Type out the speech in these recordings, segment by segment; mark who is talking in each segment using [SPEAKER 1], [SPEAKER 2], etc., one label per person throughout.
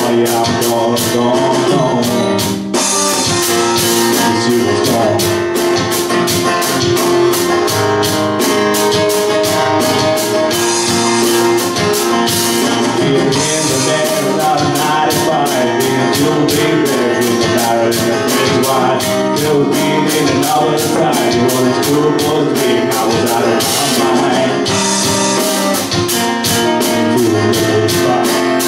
[SPEAKER 1] yeah, I'm gone. She was gone. In the bed without a 95, being Jovi, better in the barrel in the bridge wide. Still being in another side, you want to school was big, I was out of my mind. To the middle spot.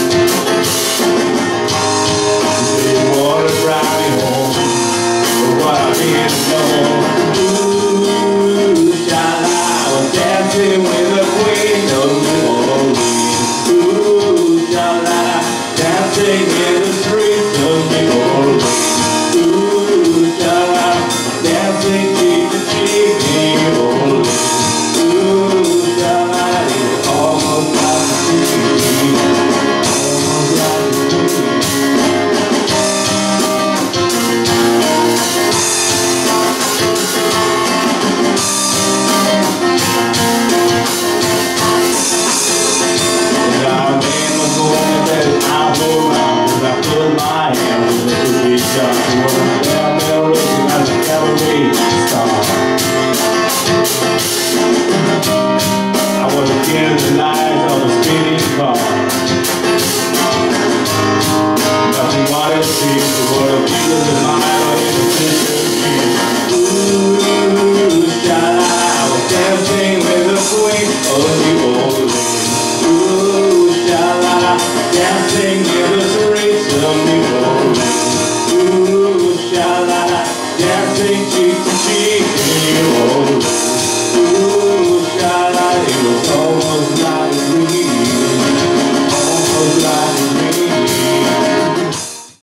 [SPEAKER 1] They want to drive me home, but what I didn't know. Ooh, child, I was dancing with the queen of New Orleans. Dancing in the streets of New Orleans. Ooh, cha-la, dancing cheek to cheek in New Orleans. Ooh, cha-la, it's almost like a dream. Almost like a dream. And our man was going that I put my hand on the cookie shop. It was a bell racing as a cavalry star. I was a kid in the lights of a speeding car. Nothing wanted to see the world because of my innocent skin. Ooh, child, I was dancing with the queen of New Orleans. Ooh, child, dancing in the streets of New Orleans. Ooh, sha-la-la, dancing cheek to